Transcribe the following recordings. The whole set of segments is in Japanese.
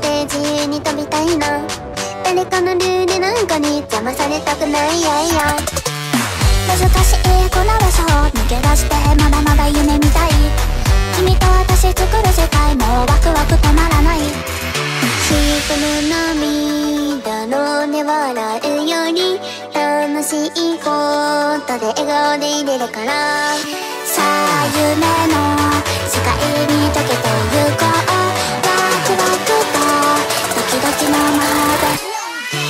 て自由に飛びたいな。誰かのルールなんかに邪魔されたくない。やいや難しいこの場所を抜け出してまだまだ夢見たい。君と私作る世界もうワクワク止まらない。人の涙のね笑うより楽しいことで笑顔でいれるから。さあ夢の世界に溶けてゆこう。ワクワクとドキドキのままで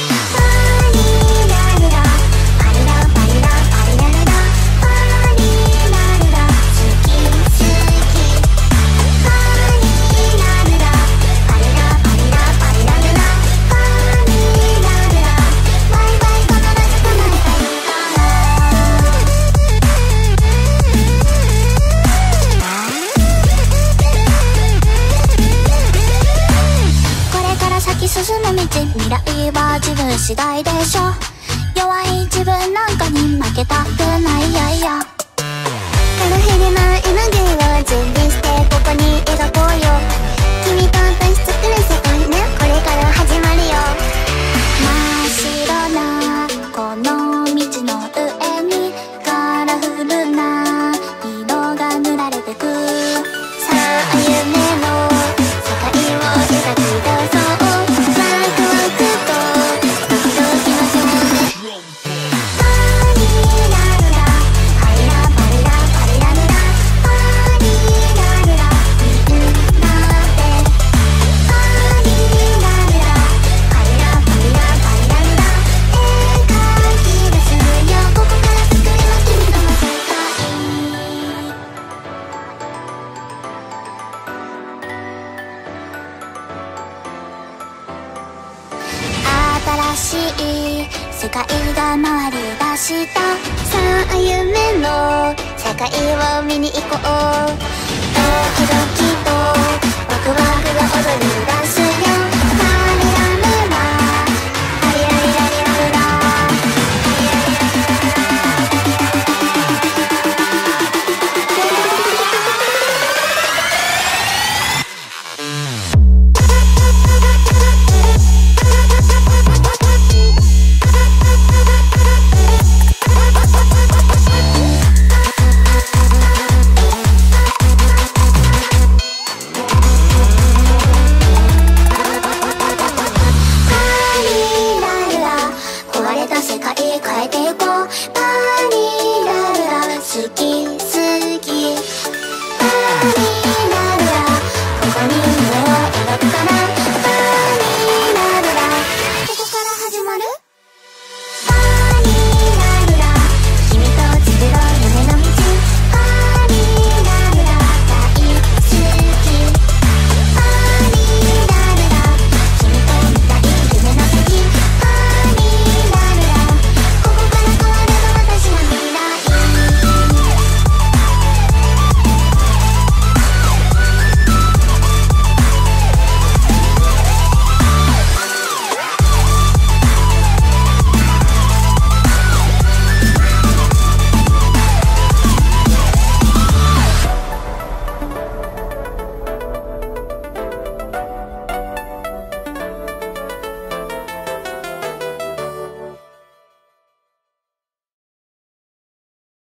進む道、未来は自分次第でしょ。弱い自分なんかに負けたくない。やいやから減れないエナジーを準備してここに描こうよ。君と私作る世界ね、これから始まるよ。真っ白なこの道の上にカラフルな色が塗られてく。さあ夢の世界を描き出そう。新しい世界が回り出した。さあ夢の世界を見に行こう。ドキドキとワクワクが踊り出す。